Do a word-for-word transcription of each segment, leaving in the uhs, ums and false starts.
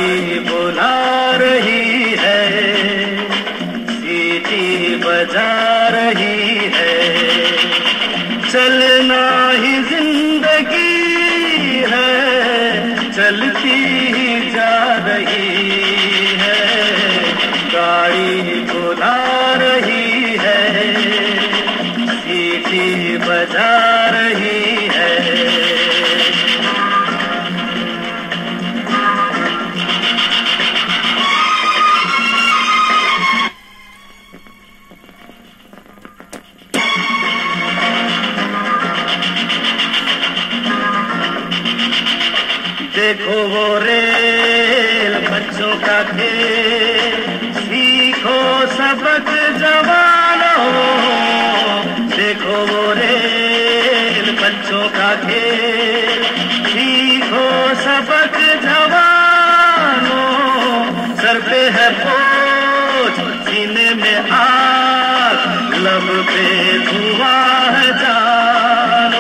गाड़ी बुला रही है, सीटी बजा रही है। चलना ही जिंदगी है, चलती ही जा रही है। गाड़ी बुला रही है, सीटी बजा रही है। देखो वो रेल बच्चों का खेल, सीखो सबक जवानों। देखो वो रेल बच्चों का खेल, सीखो सबक जवानों। सर पे है बोझ, सीने में आग, लब पे धुआं है जानो।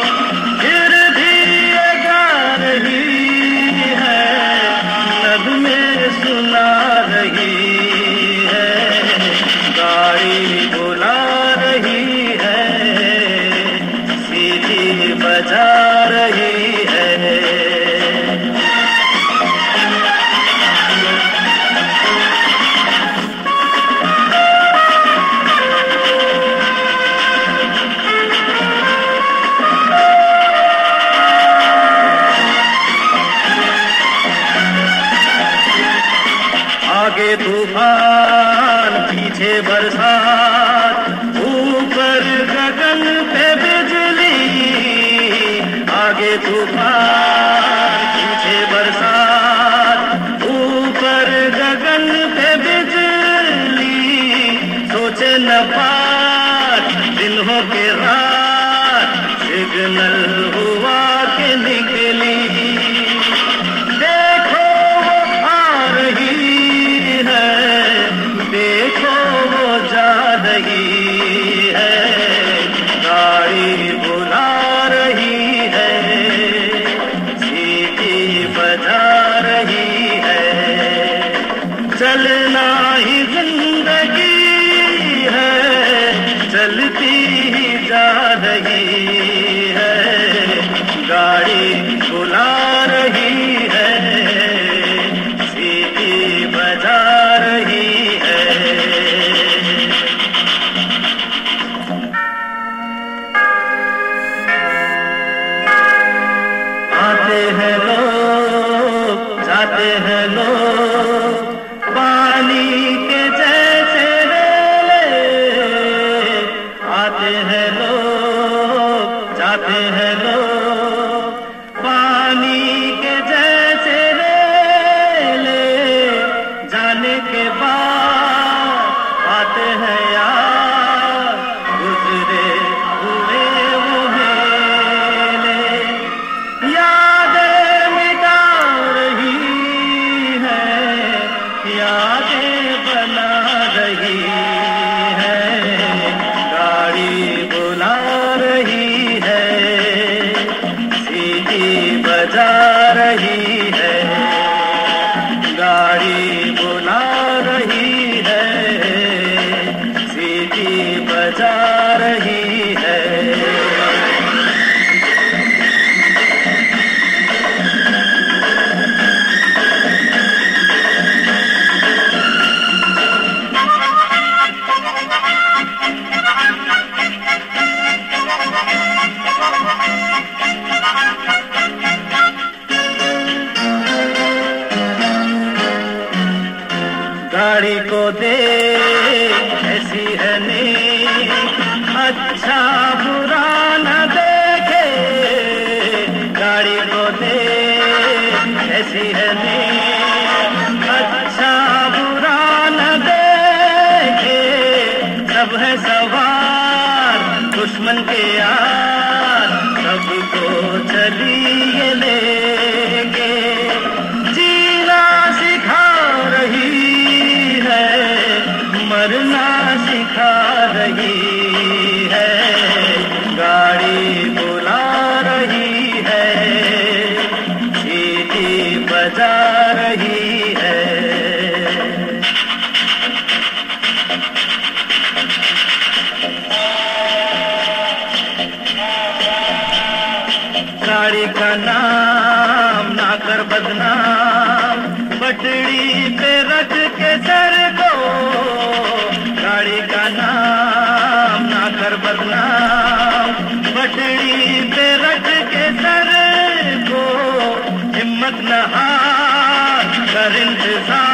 बजा रही है। आगे तूफान, पीछे बरसात, ऊपर गगन पे बिजली। आगे तूफान, पीछे बरसात, ऊपर गगन पे बिजली। सोचे न बात, दिन हो के रात, सिग्नल हुआ के निकली। देखो वो आ रही है, देखो वो जा रही है। गाड़ी बुला रही है, सीटी बजा रही है। चलना ही जिंदगी है, चलती ही जा रही है। गाड़ी बुला रही है, सीटी बजा रही है। आते हैं लोग, जाते हैं लोग, पानी के जैसे रेले। आते हैं लोग, जाते हैं लोग, पानी के जैसे रेले। जाने के बाद आते हैं यार, गुजरे हुए वो मेले। यादें मिटा रही है, यादें बना रही है। गाड़ी बुला रही है, सीटी बजा रही है। गाड़ी बुला रही है, सीटी बजा रही है। गाड़ी को दे ऐसी है नींद, अच्छा बुरा न देखे। गाड़ी को दे ऐसी है नींद, अच्छा बुरा न देखे। सब है सवार दुश्मन के यार, सबको चलिए लेके। जीना सिखा रही है, मरना सिखा रही है। गाड़ी बुला रही है, सीटी बजा रही है। गाड़ी का नाम ना कर बदनाम, पटड़ी पे रख के सर को। गाड़ी का नाम ना कर बदनाम, पटड़ी पे रख के सर को। हिम्मत न हार कर इंतजार